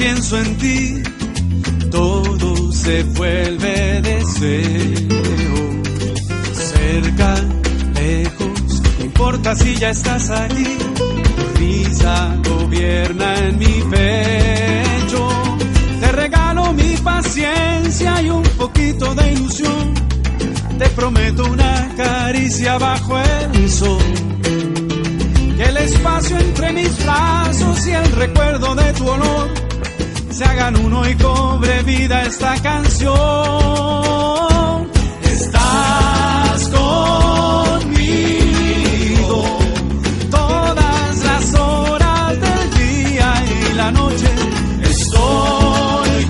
pienso en ti, todo se vuelve deseo. Cerca, lejos, no importa si ya estás aquí. Tu risa gobierna en mi pecho. Te regalo mi paciencia y un poquito de ilusión. Te prometo una caricia bajo el sol. Que el espacio entre mis brazos y el recuerdo de tu olor se hagan uno y cobre vida esta canción. Estás conmigo todas las horas del día y la noche. Estoy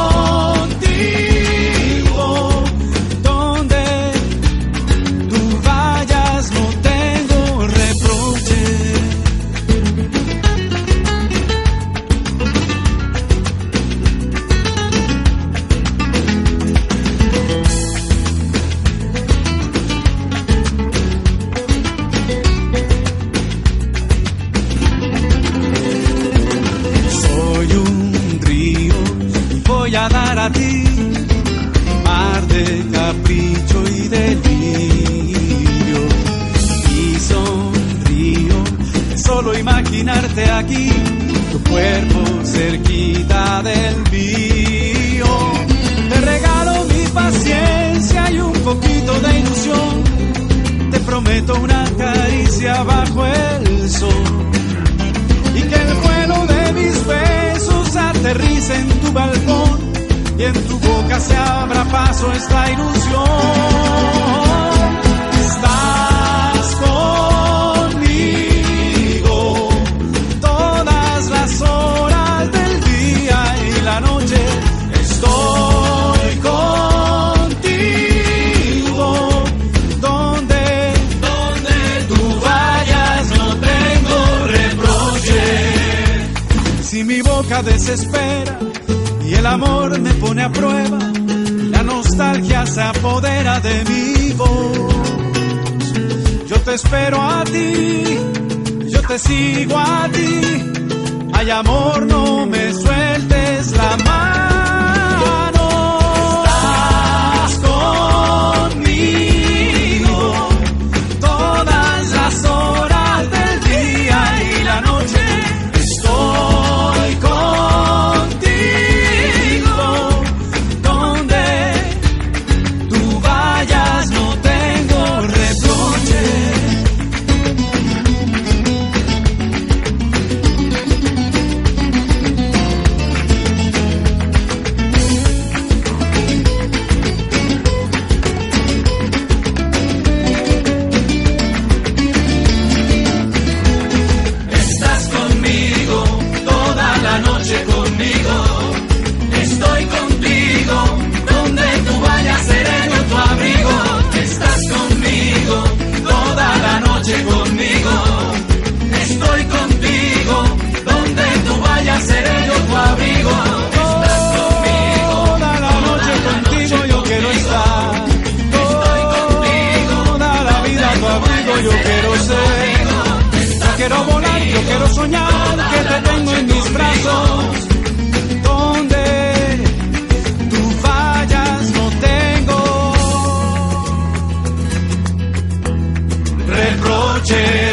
contigo donde tú vayas, no tengo reproche. Voy a dar a ti mar de capricho y delirio. Y sonrío de solo imaginarte aquí, tu cuerpo cerquita del mío. Te regalo mi paciencia y un poquito de ilusión. Te prometo una caricia bajo el sol. Y que el vuelo de mis besos aterrice en tu balcón y en tu boca se abra paso esta ilusión. Estás conmigo todas las horas del día y la noche. Estoy contigo donde tú vayas, no tengo reproche. Si mi boca desespera y el amor me pone a prueba, la nostalgia se apodera de mi voz. Yo te espero a ti, yo te sigo a ti. Ay, amor, no me sueltes la mano. Estás conmigo todas las horas del día y la noche. Estoy contigo donde tú vayas, no tengo reproche. Estás conmigo toda la noche conmigo. Estoy contigo donde tú vayas, seré yo tu abrigo. Estás conmigo toda la noche conmigo. Estoy contigo donde tú vayas, seré yo tu abrigo. Estás conmigo toda la noche contigo, yo quiero estar. Estoy contigo toda la vida tu abrigo, yo quiero ser. Yo quiero volar, yo quiero soñar que te tengo en mis brazos. Donde tú vayas, no tengo reproche.